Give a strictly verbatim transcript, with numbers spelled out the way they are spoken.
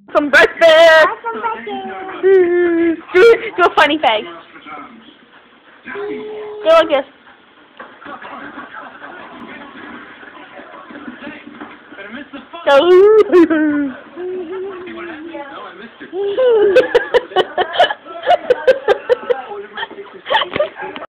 Some breakfast! Do, do a funny face. Go like this. Go.